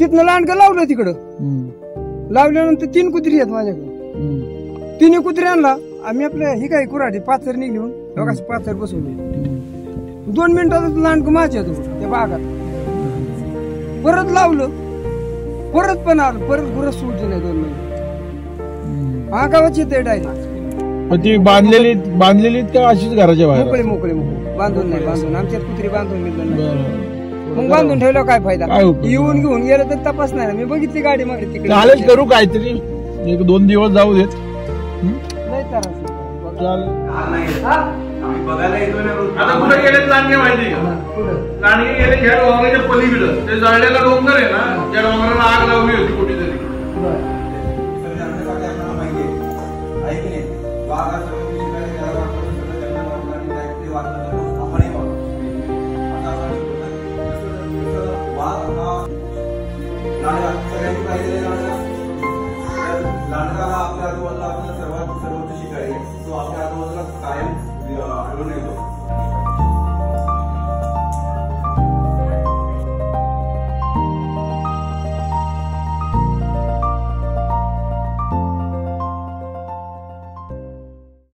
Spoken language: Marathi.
तिथनं लांडगं लावलं तिकडं लावल्यानंतर 3 कुत्री आहेत माझ्याकडे. 3 कुत्र्यांना आम्ही आपल्या ही काय कुऱ्हाडी पाचर निघली म्हणून पाचर बसवली. 2 मिनिटात लांडगं माझ्या त्या बागात परत लावलं. परत पण आलं. परत गुरं सुटली नाही 2 मिनिट. हा गावाची येते डायरेक्ट. ती बांधलेली का अशीच घराच्या बाहेर? मोकळे मोकळे मोकळे बांधून नाही. बांधून आमच्यात कुत्री बांधून गेलं. मग बांधून ठेवलं काय फायदा? येऊन घेऊन गेलं तर तपास नाही. मी बघितली गाडी मागे तिकडे. चालेल, करू काहीतरी. 1-2 दिवस जाऊ देत. नाही तर बघायला येतो ना. आता कुठे गेले लांडगे माहिती का? लांडगे गेले ह्या डोंगराच्या पलीकडं ते जळलेला डोंगर आहे ना, त्या डोंगराला आग लावली होती कुठेतरी.